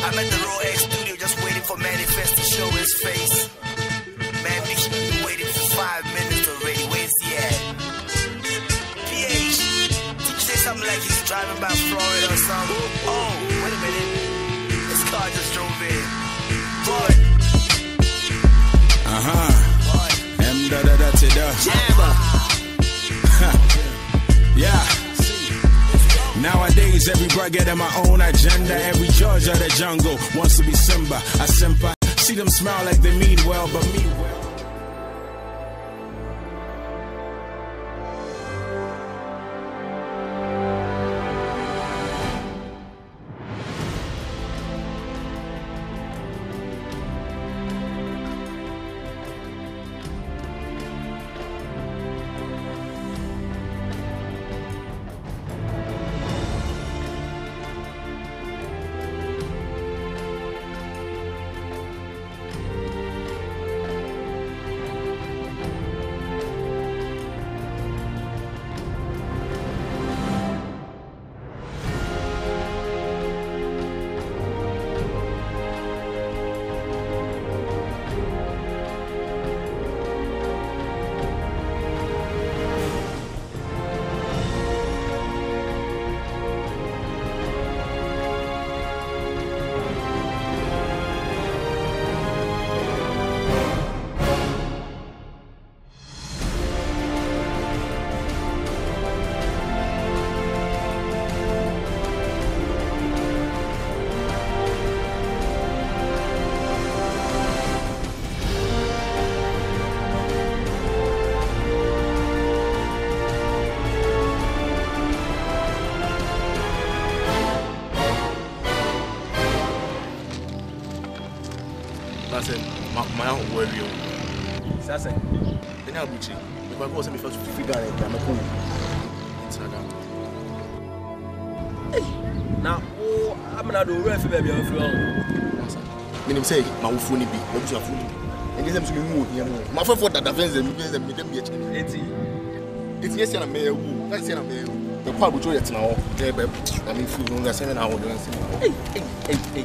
I'm at the Raw X studio just waiting for Manifest to show his face. Man, Mickey, you waiting for 5 minutes already. Where's he at? PH, did you say something like he's driving by Florida or something? Oh, wait a minute. This car just drove in. Boy. Jabba. Yeah. Nowadays, every brother get my own agenda. Every judge of the jungle wants to be Simba. I simpa. See them smile like they mean well, but me well. My own worry. Sasa, then I'll be cheap. If I go to me first figure it, I'm a cool. Now, I'm not doing well for baby. Meaning say, my phone be, what you phone. And get them to move here. My friend for that defense and me them be it's yes, and a mayor who, that's a mayor. The pub will show it now. I mean, food on the 7 hours. Hey.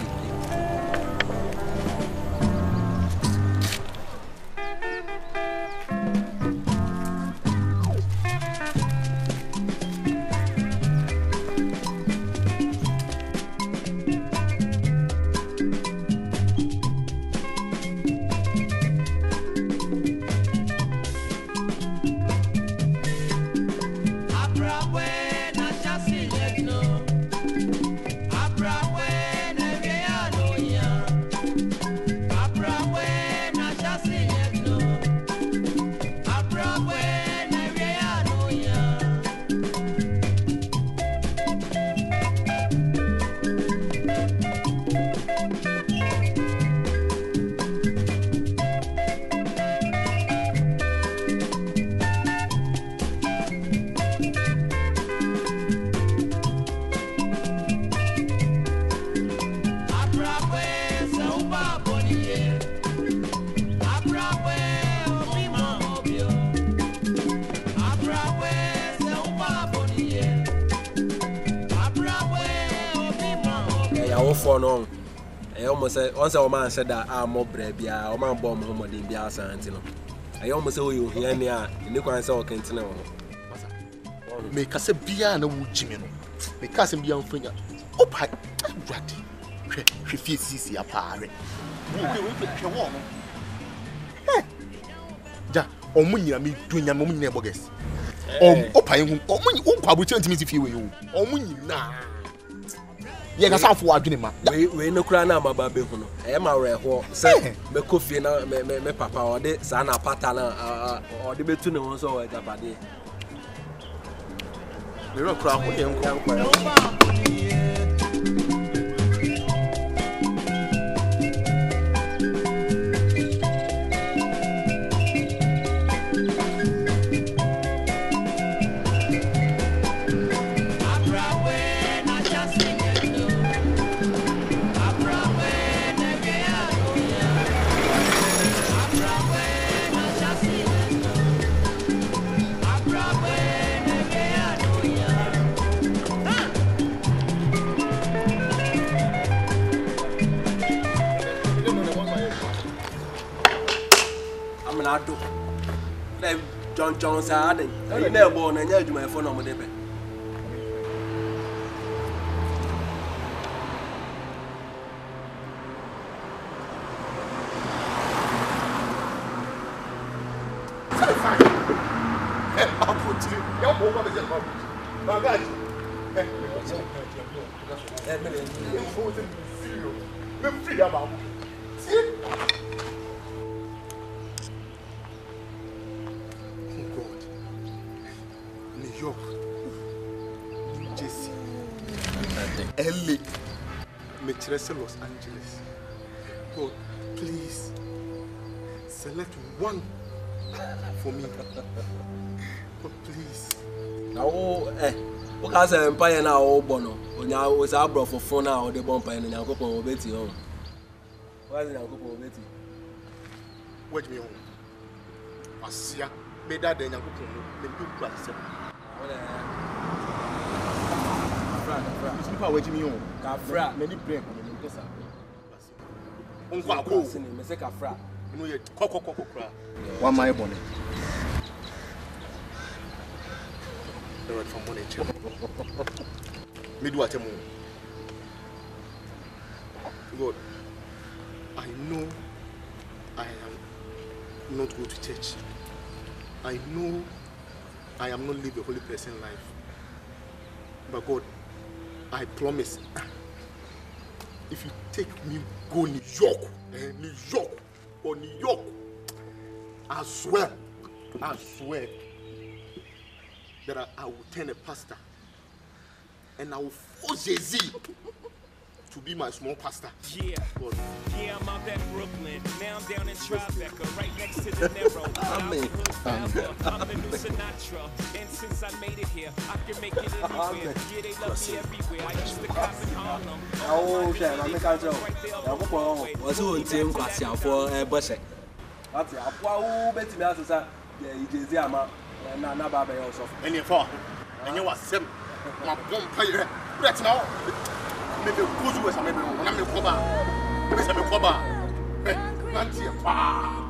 No, I almost said once our man said that I'm more brave, our man bomb home in the Asantino. I almost saw you here near in the Quran Soul Cantino. Make us a beer and a wood Jimino. Make us a young finger. Oh, pipe, ratty. She feels easy a parry. Ja, or money, I mean, doing your moment never guess. Oh, pine, or money, oh, I will turn to me if you will. Oh, money, nah. Yes, I'm for Adrima. We no crana, my baby. I am a rare horse. Say, me coffee now, me papa, or the sana patana, or the betuna was over at Japadi. We're a crowd. Nado. John Jones are adding. You never born and you do my phone on the debate. I'll put you. Your home is a problem. My God. New York, New Jersey, LA, Metrese, Los Angeles. God, please select one for me. God, please. What can I say? Empire now, oh bono. When I was abroad for phone now, the bumper and I go on Betty home. Why is it I go on Betty? Wait me home. I see. Better than I go to people waiting me home. Kafra. Many brain. Uncle, go. Me say Kafra. You know you koko. One my bonnet. From money. Me do what I'm doing. God, I know I am not go to church. I know I am not live a holy person life. But God, I promise, if you take me go New York, I swear that I will turn a pastor and I will force Jay-Z to be my small pastor. Yeah, I'm out at Brooklyn. Now I'm down in Tribeca, right next to the Narrow. I'm the new Sinatra, and since I made it here, I can make it anywhere. Yeah, they love me everywhere. I used to cop in Harlem. Oh, shit, I'm making a joke. What's on team class for a bus? That's a poor bet me as a Jay-Z, and Baba also. And you for, and you was seven. My bomb player, that's now. Me be kuzu we same be o na me koba me same koba nanti e pa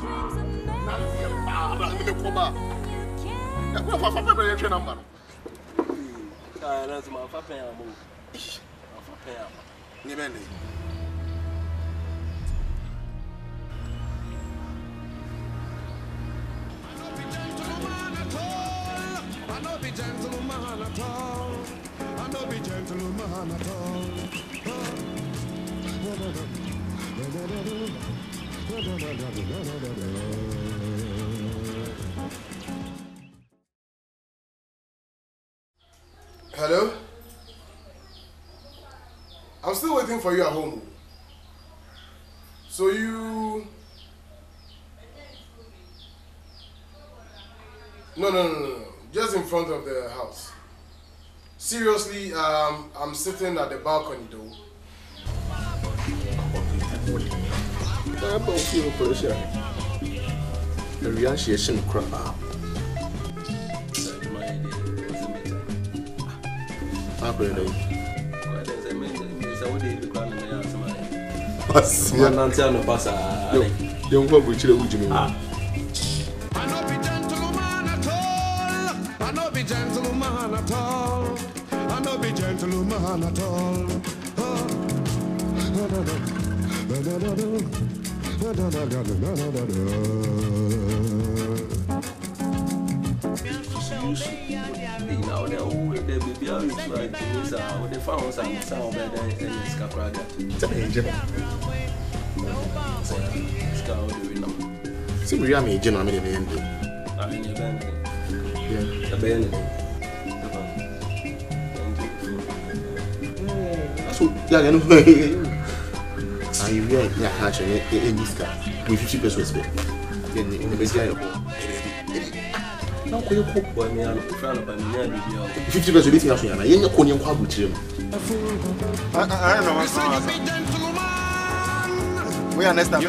me koba na ko fa be twa number ah na so ma fa pen am o fa pen am ni be ni I know be gentleman at all. I know be gentleman at all. Hello? I'm still waiting for you at home. So you... No. Just in front of the house. Seriously, I'm sitting at the balcony though. I'm not feeling for sure. The reaction crap. I no be gentleman at all. I no be gentleman at all. Now they all the baby are like this. They found some better than Scapraga. See, we are making a million. Yeah, the band. So, yeah, I really actually in this car with 50% respect. Then in the best guy. Now, you cook boy, me, I'm proud of me. 50% between us, and I ain't going to come with him. I don't know. We understand.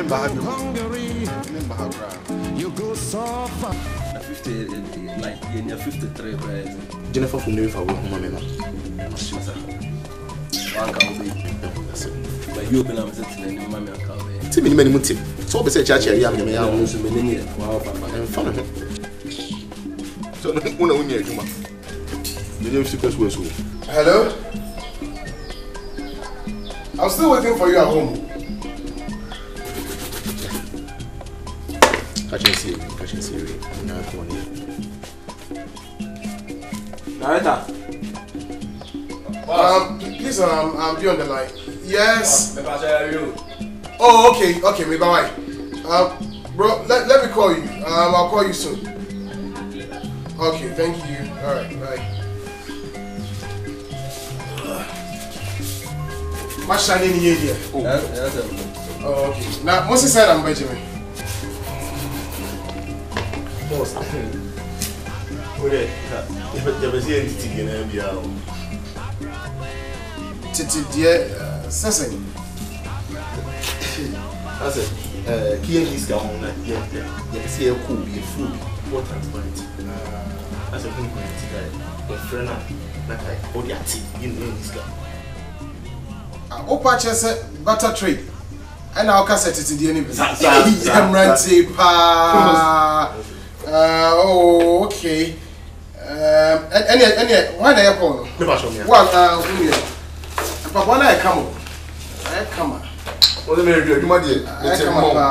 You go so far. 50, like in your 53, right? Jennifer from New York, I will come on. One can be. That's it. But you open up sitting in the mammy account. Timmy, many mutim. So, be say, Chachi, I am going to be many. So, one of you, Hello? I'm still waiting for you at home. Catch and see. Narrator. Please, be on the line. Yes. Oh, okay, maybe bye. Bro, let me call you. I'll call you soon. Okay, thank you. All right, bye. What's shining in here? Oh, okay. Now, Moses said I'm Benjamin. Boss. Okay. You see anything in NBA? Titi, dear, Session. That's it. Kian is gone. Yeah, see a cool, be food, more transparent. As a good guy, a friend, like Odiati, you know this guy. Opa said butter trade. And I'll cassette it in the enemy. I'm renting pa. Oh, okay. Any, why are you calling? Well, but when I come, What the mayor do? You might be. It's your mama.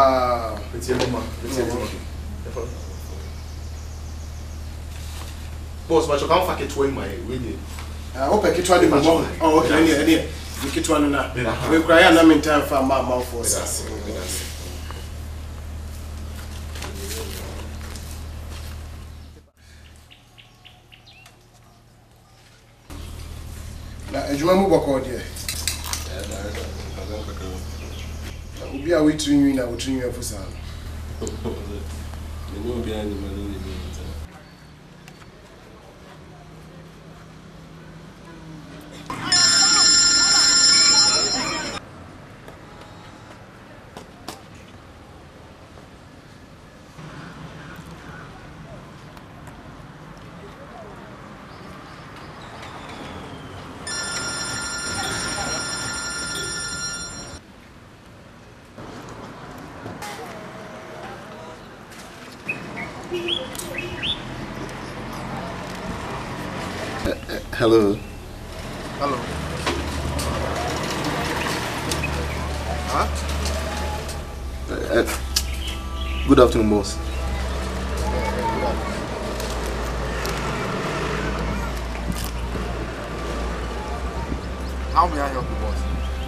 Boss, but you can't fuck it to my way. I hope I can try to do. Oh, okay, we can try now. We cry and I'm in time for my mouth for us. Now, do you want to move on here? We are waiting you now, waiting you for some. Hello. Hello. Huh? Good afternoon, boss. How may I help you, boss?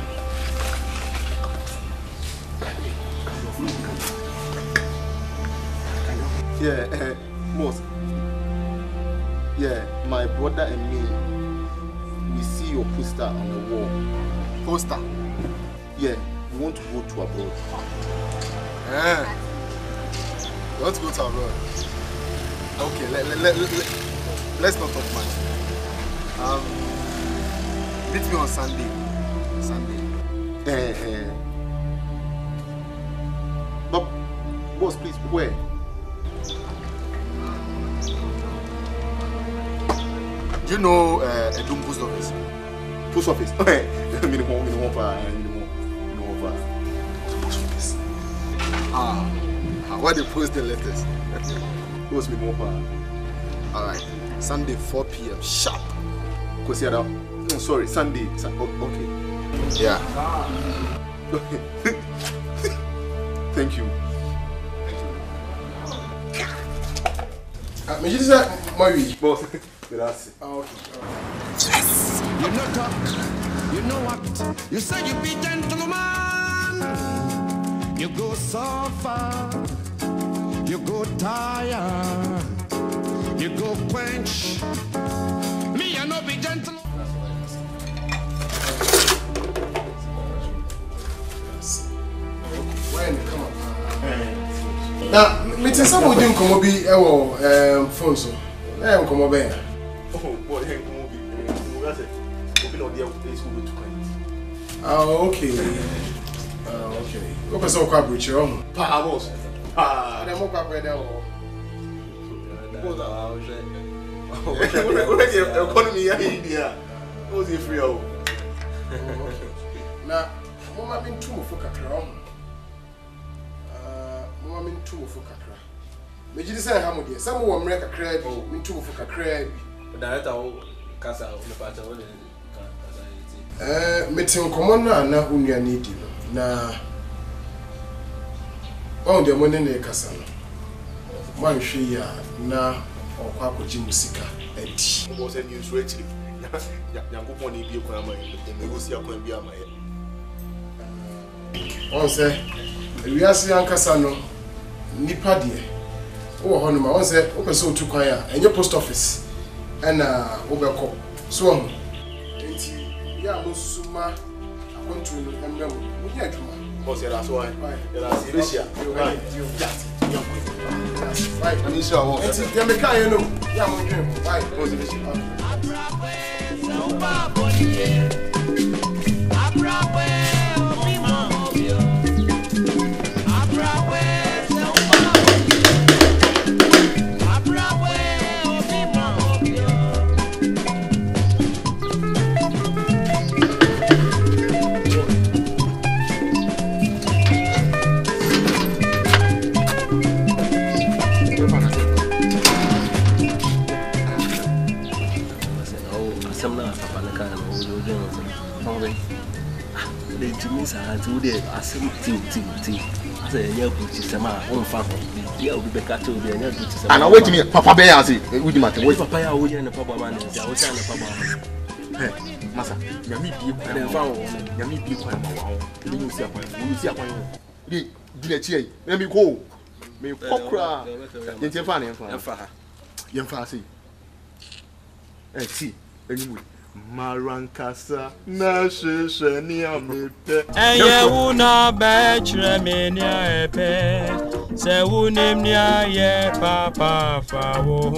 Yeah, boss. Yeah, my brother and me, we see your poster on the wall. Poster? Yeah, we want to go to abroad. You want to go to abroad? Okay, let's not talk much. Meet me on Sunday. But, boss, please, where? Do you know Edum Post Office? Post office? Okay. Minimum. Where they post the letters? Post minimum. Alright. Sunday 4 p.m. sharp. Sorry, Sunday. Okay. Yeah. Thank you. Mais je disais, moi oui. Boss, grazie. Okay. Yes! You know talk, you know what? You say you be gentleman. You go so far, you go tired, you go quench. Me, I no be gentleman. When come on. Now, me tell someone you come be phone so. Come be. Oh boy, hey, come on, that's it. Open on the place we to client. Oh, okay. Okay. Go person kwa bridge on. Pa boss. Dem mo kwa there o. Economy here. What's it free out? Now, Mama been too for kakra. Mama been too for kakra. Meji say how much? Some will make a crab, been too for kakra. That our casa on the part of meeting common na unya need na on the money na kasa no man hwe ya na okwa akọji musika edi Mo se ni nso echi Nyankopon ni bi ekwan ama e me go si akwan bi ama e on se wiase ankasa no nipa de wo ho no ma on se wo pese otu kwan a enye post office na wo be ko so ho enti ya musuma akontu no emem wo nya adwuma boss era so ai era Russia right ani sure wo enti dem me kan no ya mo dwen mo right boss Russia and wait me papa be yan say we di matter wait papa ya wo yen papa man ya wo yen papa masa nyami bi kwa na fa wo nyami bi kwa ma wa wo ni si akwan di na chi ai na mi ko me kokra yen fa na yen fa say see anyway Marankasa na sheshe ni amepe Eye una bechre menia epe Se unim ni aye papa fa wo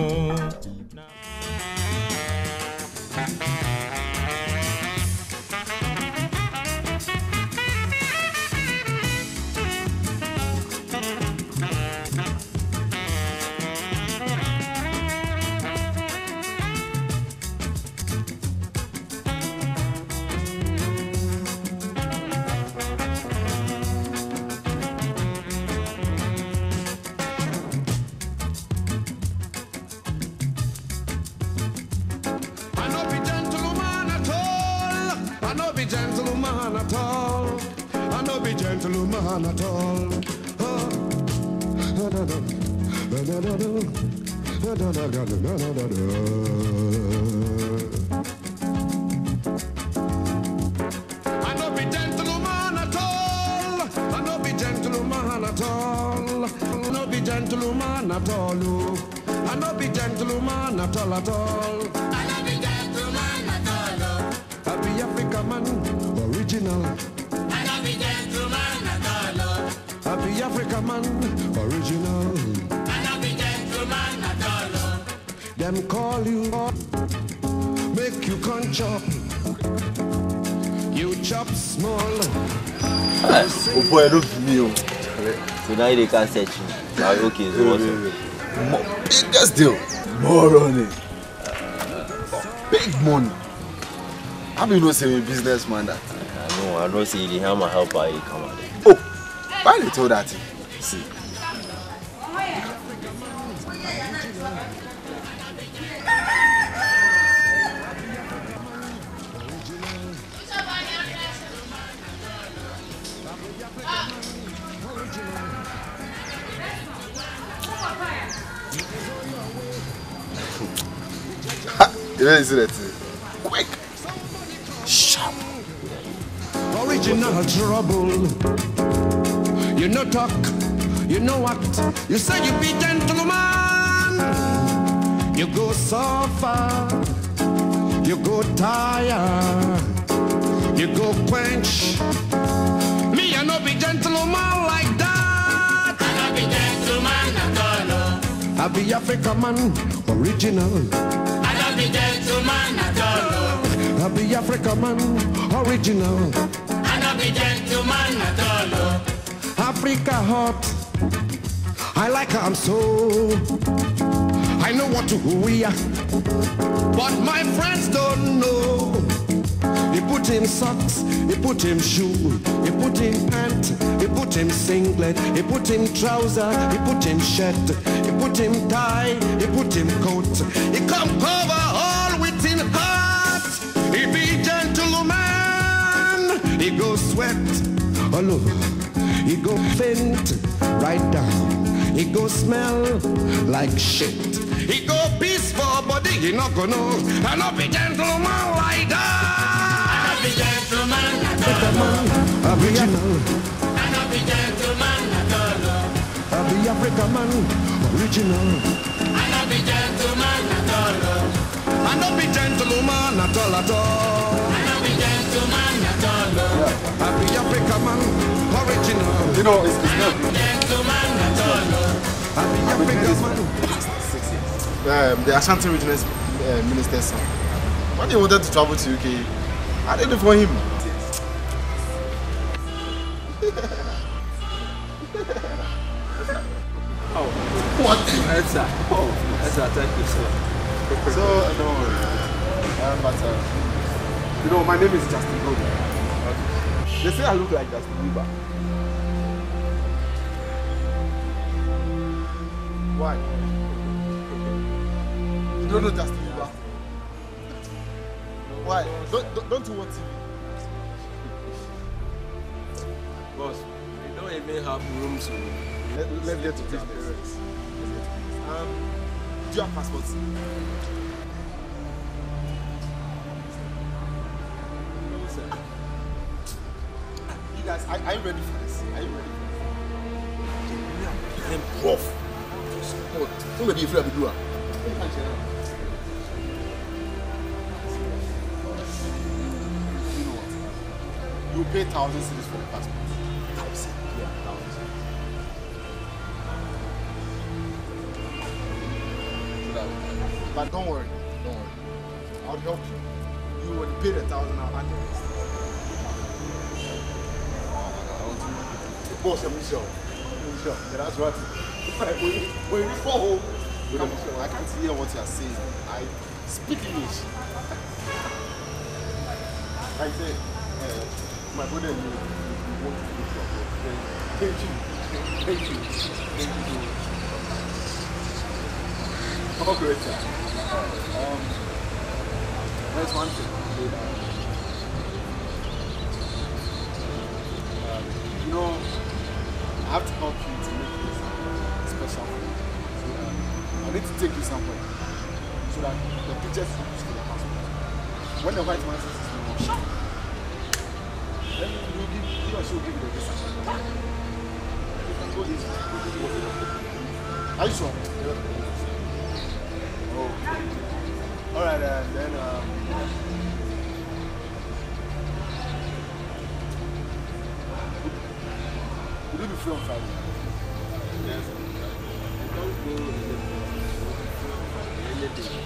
gentleman at all. I no be gentleman at all. I no be gentleman at all. I no be gentleman at all. I no be gentleman at all. I no be gentleman at all at all. I no be gentleman at all. I be African man, original. I no be gentleman at all. I be African man, original. I no be gentleman at all. Them call you up, make you come chop. You chop small. Oh boy, look at me. So now they can search you. Okay, so what's up? Biggest deal. More on it. Big money. I mean, no say businessman that. I don't see the hammer helper you come out. Oh, why they told that? See. You know, see that quick, sharp, original trouble. You know talk, you know what? You say you be gentleman. You go so far, you go tire, you go quench. Me, I no be gentleman like that. I no be gentleman at all. I be African man, original. I be gentleman at all. I be African man, original. I be gentleman at all. Africa hot, I like her, I'm so. I know what to who we are, but my friends don't know. He put him socks, he put him shoe, he put him pant, he put him singlet, he put him trouser, he put him shirt, he put him tie, he put him coat. He come cover all within heart. He be gentleman. He go sweat all over. He go faint right down. He go smell like shit. He go peaceful, but he not gonna. I not be gentleman like that. I not be gentleman at all. Original. I not be gentleman at all. I be African man, original. I not be gentleman at all. I not be gentleman at all at all. I not be gentleman at all. I be African man, original. You know, it's not Gentleman at all. I be African man. the Ashanti Regional Minister's son. When he wanted to travel to UK, I did it for him. Oh, What? that's that. Oh, that's that. Thank you, sir. So, don't worry. But, you know, my name is Justin Bieber. They say I look like Justin Bieber. Why? You don't know Justin Bieber? Why? Don't you want TV? Boss, we don't even have room to. Let's get to this. Do you have passports? You guys, are you ready for this? Are you ready for this? I'm rough. Somebody if you have to do it. You know what? You pay 1,000 cedis for the passport. 1,000? Yeah, 1,000. But don't worry. I'll help you. You will pay the 1,000 I'll hand the rest. Boss, Michelle. Yeah, that's right. When you go home, I can't hear what you are saying. I speak English. I say, my brother and you want to do it. Thank you. Oh, great. There's one thing. You know, I have to help you to make this special for you. I need to take you somewhere so that the pictures will use for your passport. When the white man says it's no, then you or she will give you the visa. You can go this way. Are you sure? Oh. Alright, then will you be free on Friday? Yes. Don't go anything.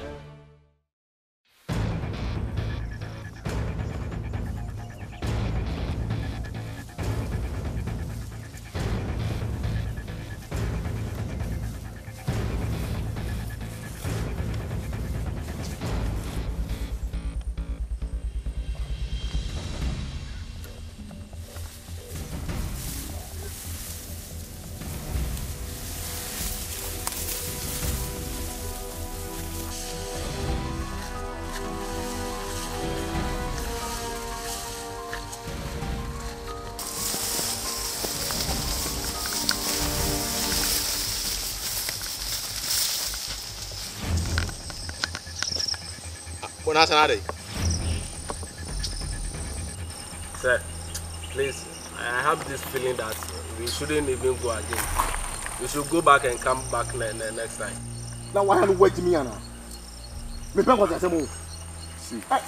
Sir, please, I have this feeling that we shouldn't even go again. We should go back and come back next time. Now why are you waiting me now? Me pay what I say. See. Come.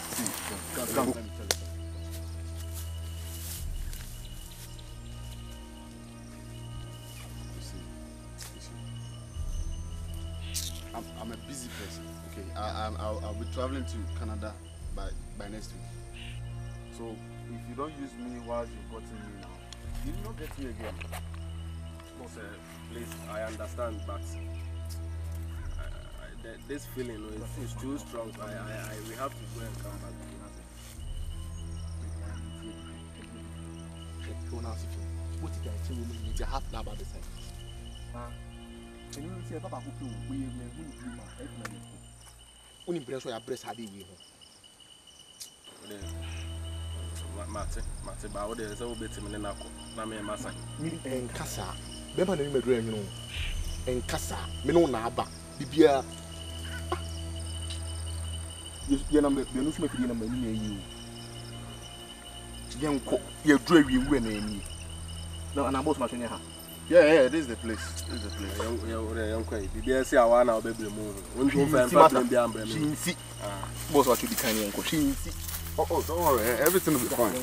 I'm a busy person. Okay, I'll be traveling to Canada by next week. So if you don't use me while you've gotten me now, you will not get me again. No, sir, please, I understand, but this feeling is too strong. We have to go and come back. don't ask you. What did I tell you? You have to about the same. And you say, Papa, who we only breast where I breast had it. Mate, but what is all bit in the Name Massa. And Cassa, Bemba, you know, and Cassa, Mino Naba, Bibia. Your number, the news make number near you. Young cook, you're driving when me. No, and I'm both machine. Yeah, this is the place. This is the place. Young Quay, Bibia, see, I want our baby move. When you find the umbrella, see, both what you be kind of coaching. Oh, don't worry, everything will be fine.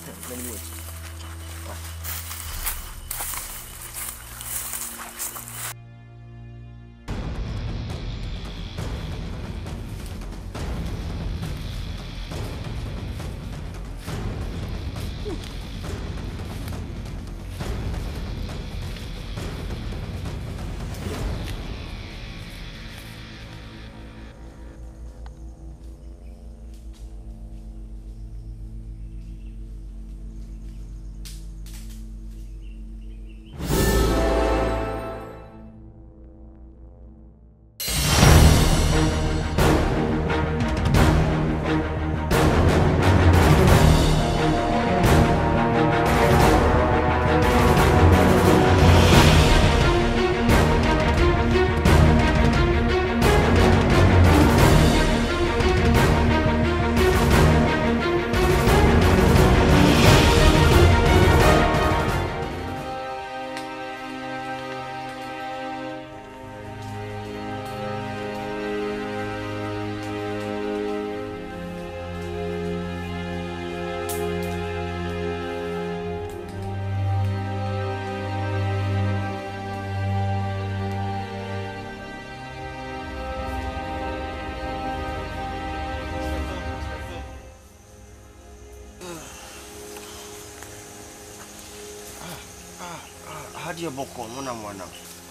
Hadi boko mwana mwana.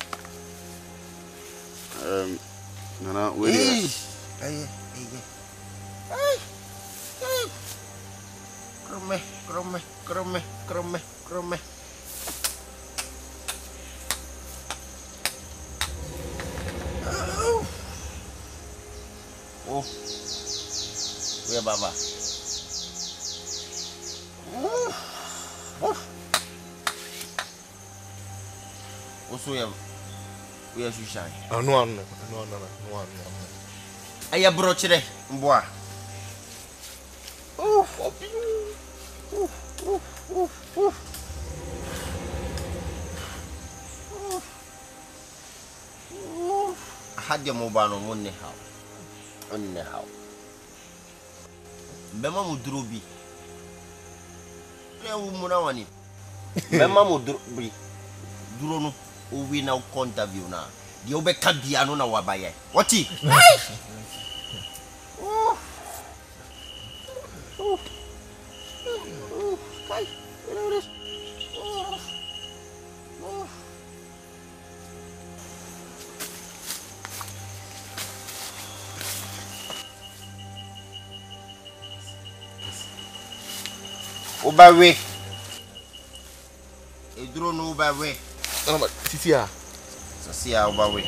Nana, wait. Hey. Krome. Oh. Where baba? Also, we are shy. No. I broached it, boy. Had your mobile on one how. Bema Mudrubi. Munawani. Bema Mudrubi. Durono. We now interview now. The obe kabiano na wabaye. Wati? Obawe. Edrono obawe. No, but Sisia. Sisia obawe.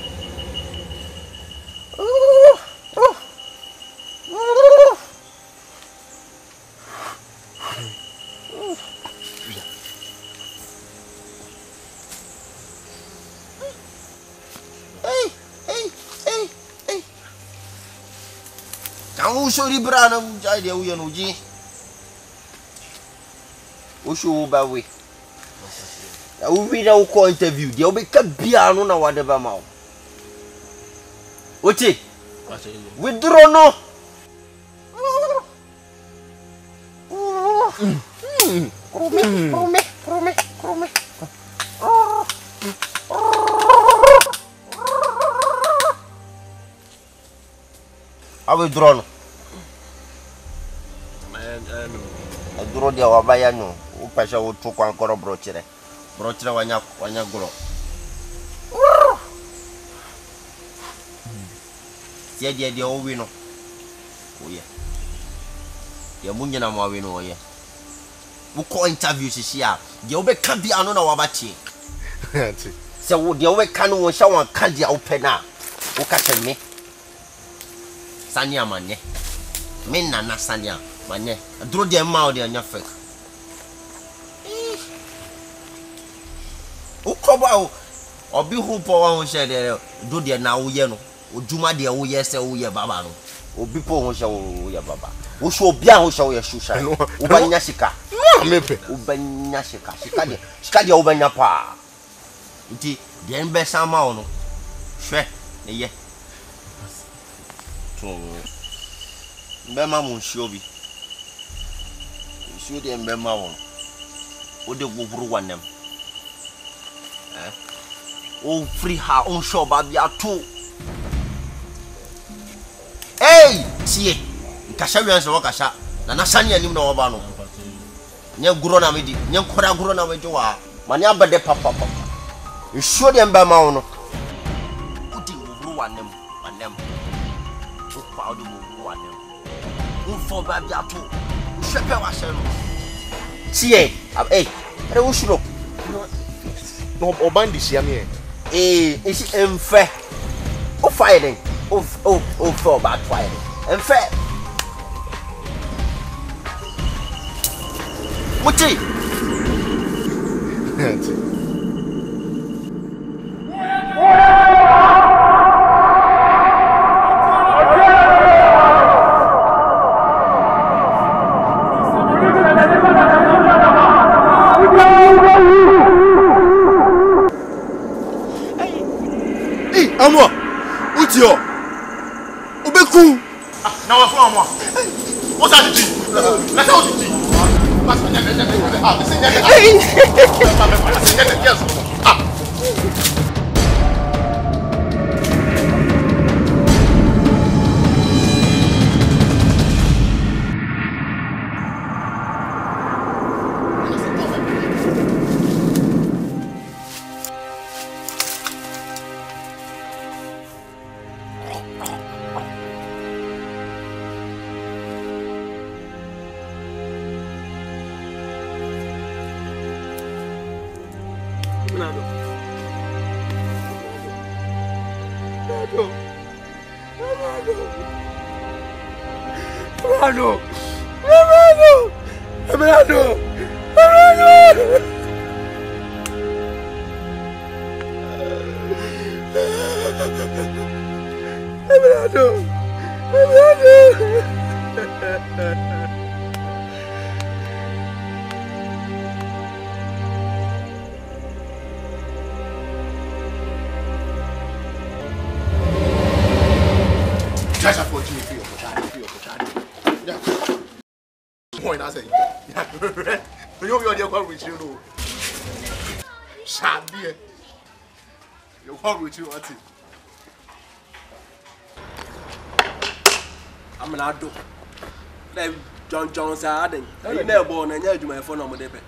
Hey. Kamu sorry brana mujai dia uyan uji. Ushu obawe. We now call interview. They'll be Kabiano na whatever mouth. What's it? Withdraw no. Krome. I withdraw no. I draw the wabayano. Upasha would talk one corner brochure. Brochure wanya gro. Sia dia owino. Oh yeah. Ya munya na mwa wino yeah. we call interviews here. You be can be anona wabachi. So would you we can one shower candy open now? O catch me. Sanya manye. Men na sanya manye. Draw the mouth on your fake. O koba obi hu po won she de do de na wo ye no. Ojuma de wo ye se wo ye baba no. Obi po won she wo ye baba. Wo so obi a wo she wo ye shusha. Wo banya sika. Mepe. Wo banya sika. Sika de wo banya pa. Nti de mbe sama ono. Hwe ne ye. To mbe ma mo nsuo bi. Nsuo de mbe ma won. Wo de guguru wanem. Oh, free her own show, baby. Hey, see, Kashawian Wakasha, Nanasani and him no Obano. Nya Gurona Midi, Nya Kora Gurona Medua, Mania Bade Papa. You show them by Mauno. Putting one them, and them. Who proud of one them. Who for Babiatu? Who shepherd was see, hey, I wish you no Obandi Siamie. Is unfair. Oh, fighting. Oh, for bad fighting. Unfair. What's it? Amo, Utio, Obeku. Now I'm from one. What's that? Let's go. Point I say. You know you're going with you. Shabby. You're going with you, Auntie. I'm an adult. John Jones are adding. You never born and you do my phone on the debate.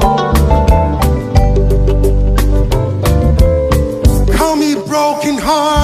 Broken heart.